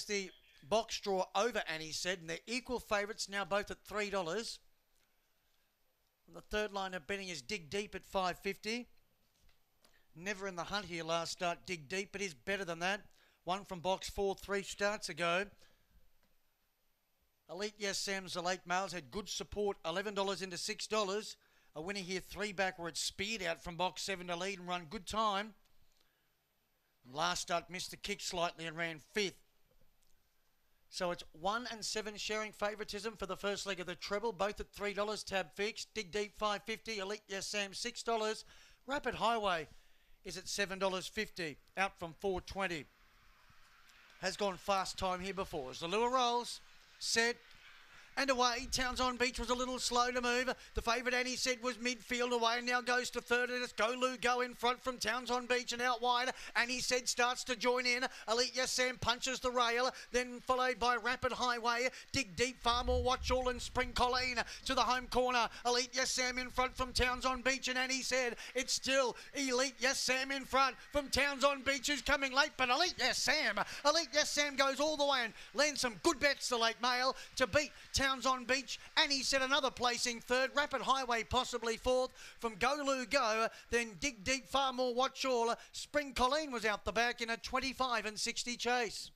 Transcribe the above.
the box draw over Annie said, and they're equal favourites now, both at $3. And the third line of betting is Dig Deep at $5.50. Never in the hunt here last start, Dig Deep, but is better than that. One from box 4 3 starts ago. Elite Yes Sam's the late males had good support, $11 into $6. A winner here, 3 back, where it speared out from box 7 to lead and run good time. Last start missed the kick slightly and ran 5th. So it's 1 and 7 sharing favouritism for the first leg of the treble, both at $3. Tab fixed. Dig Deep $5.50. Elite Yes Sam $6. Rapid Highway is at $7.50, out from $4.20. Has gone fast time here before. As the lure rolls, set, and away. Towns on Beach was a little slow to move. The favourite, Annie said, was midfield away and now goes to third. And it's Go Lou Go in front from Towns on Beach and out wide. Annie said starts to join in. Elite Yes Sam punches the rail. Then followed by Rapid Highway. Dig Deep, Far More Watch All and Spring Colleen to the home corner. Elite Yes Sam in front from Towns on Beach. And Annie said it's still Elite Yes Sam in front from Towns on Beach, who's coming late. But Elite Yes Sam goes all the way and lands some good bets, the late male, to beat Towns on Beach. And he said another placing third. Rapid Highway possibly fourth from Go Lou Go. Then Dig Deep, Far More Watch All. Spring Colleen was out the back in a 25 and 60 chase.